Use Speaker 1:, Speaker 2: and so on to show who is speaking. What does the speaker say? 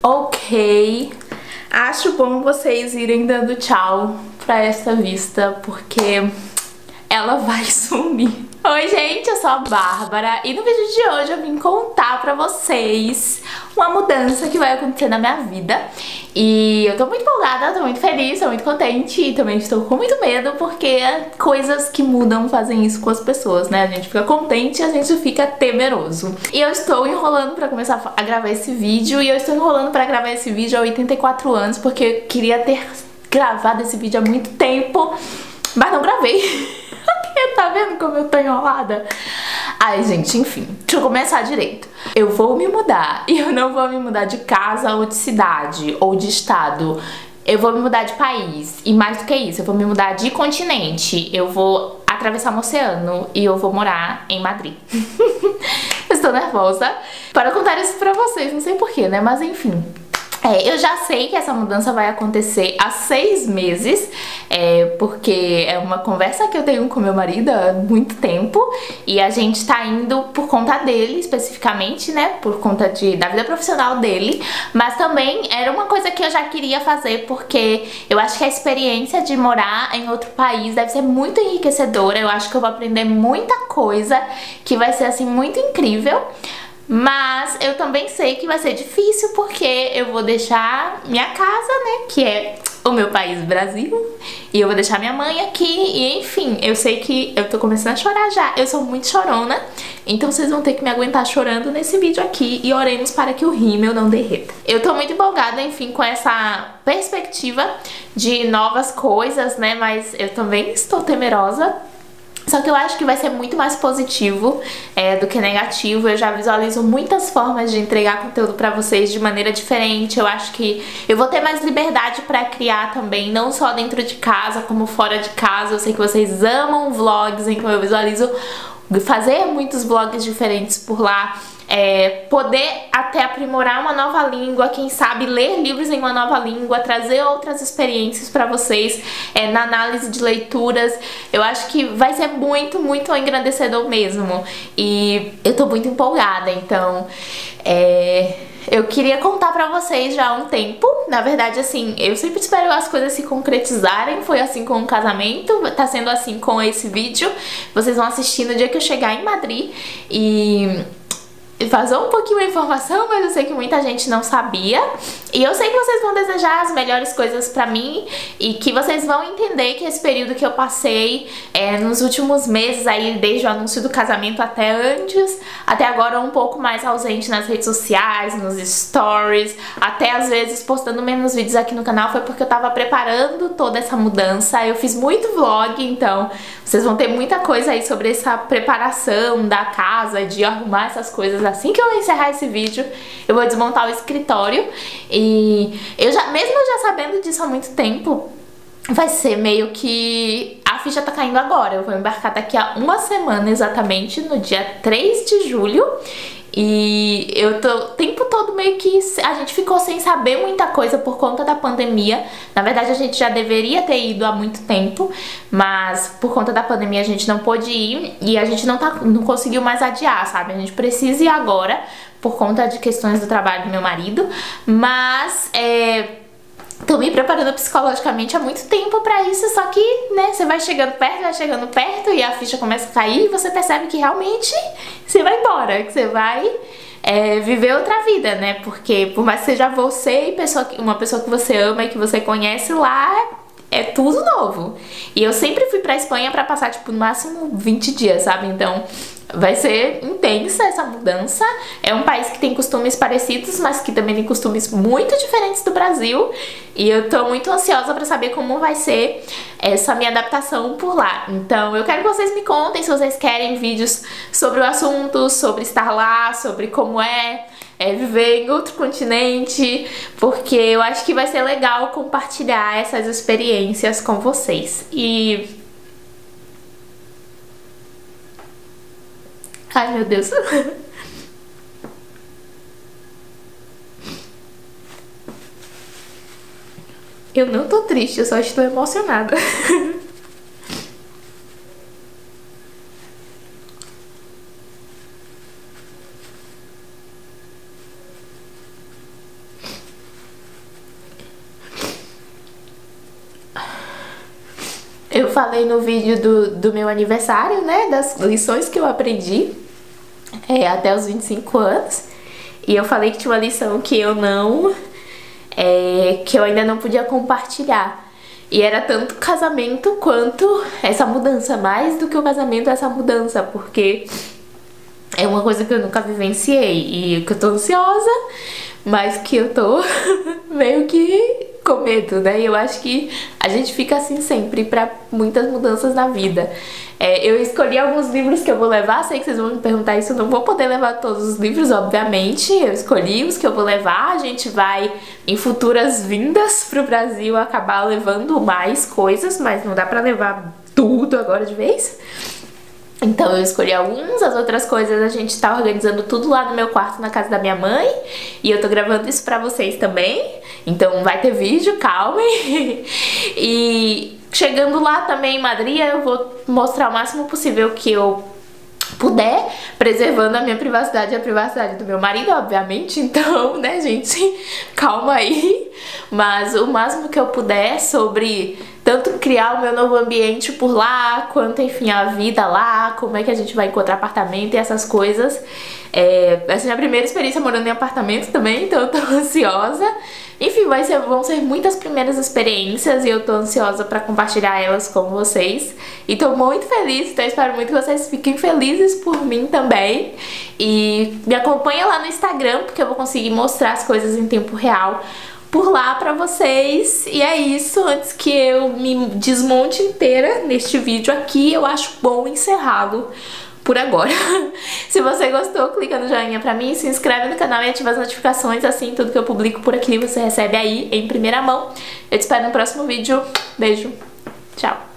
Speaker 1: Ok, acho bom vocês irem dando tchau pra essa vista, porque ela vai sumir. Oi gente, eu sou a Bárbara e no vídeo de hoje eu vim contar pra vocês uma mudança que vai acontecer na minha vida. E eu tô muito empolgada, tô muito feliz, tô muito contente e também estou com muito medo porque coisas que mudam fazem isso com as pessoas, né? A gente fica contente e a gente fica temeroso. E eu estou enrolando pra começar a gravar esse vídeo e eu estou enrolando pra gravar esse vídeo há 84 anos porque eu queria ter gravado esse vídeo há muito tempo, mas não gravei. Tá vendo como eu tô enrolada? Ai, gente, enfim, deixa eu começar direito. Eu vou me mudar e eu não vou me mudar de casa ou de cidade ou de estado. Eu vou me mudar de país e mais do que isso, eu vou me mudar de continente. Eu vou atravessar o oceano e eu vou morar em Madrid. Estou nervosa para contar isso pra vocês, não sei porquê, né? Mas enfim. Eu já sei que essa mudança vai acontecer há 6 meses, porque é uma conversa que eu tenho com meu marido há muito tempo e a gente tá indo por conta dele especificamente, né, por conta da vida profissional dele, mas também era uma coisa que eu já queria fazer porque eu acho que a experiência de morar em outro país deve ser muito enriquecedora, eu acho que eu vou aprender muita coisa que vai ser assim muito incrível. Mas eu também sei que vai ser difícil porque eu vou deixar minha casa, né, que é o meu país, Brasil, e eu vou deixar minha mãe aqui e enfim, eu sei que eu tô começando a chorar já, eu sou muito chorona, então vocês vão ter que me aguentar chorando nesse vídeo aqui e oremos para que o rímel não derreta. Eu tô muito empolgada, enfim, com essa perspectiva de novas coisas, né, mas eu também estou temerosa. Só que eu acho que vai ser muito mais positivo do que negativo. Eu já visualizo muitas formas de entregar conteúdo pra vocês de maneira diferente. Eu acho que eu vou ter mais liberdade pra criar também, não só dentro de casa, como fora de casa. Eu sei que vocês amam vlogs, então eu visualizo fazer muitos vlogs diferentes por lá. Poder até aprimorar uma nova língua, quem sabe ler livros em uma nova língua, trazer outras experiências pra vocês na análise de leituras. Eu acho que vai ser muito, muito engrandecedor mesmo. E eu tô muito empolgada, então eu queria contar pra vocês já há um tempo. Na verdade, assim, eu sempre espero as coisas se concretizarem. Foi assim com o casamento, tá sendo assim com esse vídeo. Vocês vão assistir no dia que eu chegar em Madrid e vazou um pouquinho a informação, mas eu sei que muita gente não sabia. E eu sei que vocês vão desejar as melhores coisas pra mim e que vocês vão entender que esse período que eu passei nos últimos meses aí, desde o anúncio do casamento até antes, até agora um pouco mais ausente nas redes sociais, nos stories, até às vezes postando menos vídeos aqui no canal, foi porque eu tava preparando toda essa mudança. Eu fiz muito vlog, então vocês vão ter muita coisa aí sobre essa preparação da casa, de arrumar essas coisas. Assim que eu encerrar esse vídeo, eu vou desmontar o escritório e mesmo eu já sabendo disso há muito tempo, vai ser meio que a ficha tá caindo agora. Eu vou embarcar daqui a uma semana exatamente, no dia 3 de julho. E eu tô o tempo todo meio que a gente ficou sem saber muita coisa por conta da pandemia. Na verdade, a gente já deveria ter ido há muito tempo, mas por conta da pandemia a gente não pôde ir e a gente não conseguiu mais adiar, sabe? A gente precisa ir agora por conta de questões do trabalho do meu marido, mas tô me preparando psicologicamente há muito tempo pra isso, só que, né, você vai chegando perto e a ficha começa a cair e você percebe que realmente você vai embora, que você vai viver outra vida, né, porque por mais que seja você e uma pessoa que você ama e que você conhece lá, é tudo novo. E eu sempre fui pra Espanha pra passar, tipo, no máximo 20 dias, sabe, então vai ser intensa essa mudança. É um país que tem costumes parecidos, mas que também tem costumes muito diferentes do Brasil. E eu tô muito ansiosa pra saber como vai ser essa minha adaptação por lá. Então eu quero que vocês me contem se vocês querem vídeos sobre o assunto, sobre estar lá, sobre como viver em outro continente, porque eu acho que vai ser legal compartilhar essas experiências com vocês. Ai, meu Deus. Eu não tô triste, eu só estou emocionada. Eu falei no vídeo do meu aniversário, né, das lições que eu aprendi até os 25 anos. E eu falei que tinha uma lição que eu ainda não podia compartilhar. E era tanto casamento quanto essa mudança, mais do que o casamento, essa mudança, porque é uma coisa que eu nunca vivenciei e que eu tô ansiosa, mas que eu tô meio que com medo, né? E eu acho que a gente fica assim sempre pra muitas mudanças na vida. Eu escolhi alguns livros que eu vou levar, sei que vocês vão me perguntar isso, eu não vou poder levar todos os livros, obviamente. Eu escolhi os que eu vou levar, a gente vai em futuras vindas pro Brasil acabar levando mais coisas, mas não dá pra levar tudo agora de vez. Então eu escolhi alguns, as outras coisas a gente tá organizando tudo lá no meu quarto, na casa da minha mãe. E eu tô gravando isso pra vocês também, então vai ter vídeo, calmem. E chegando lá também em Madrid, eu vou mostrar o máximo possível que eu puder, preservando a minha privacidade e a privacidade do meu marido, obviamente. Então, né, gente, calma aí. Mas o máximo que eu puder sobre tanto criar o meu novo ambiente por lá, quanto, enfim, a vida lá, como é que a gente vai encontrar apartamento e essas coisas. Essa é a minha primeira experiência morando em apartamento também, então eu tô ansiosa. Enfim, vão ser muitas primeiras experiências e eu tô ansiosa pra compartilhar elas com vocês. E tô muito feliz, então eu espero muito que vocês fiquem felizes por mim também. E me acompanha lá no Instagram, porque eu vou conseguir mostrar as coisas em tempo real por lá pra vocês. E é isso, antes que eu me desmonte inteira neste vídeo aqui, eu acho bom encerrá-lo por agora. Se você gostou, clica no joinha pra mim, se inscreve no canal e ativa as notificações, assim tudo que eu publico por aqui você recebe aí em primeira mão. Eu te espero no próximo vídeo. Beijo, tchau!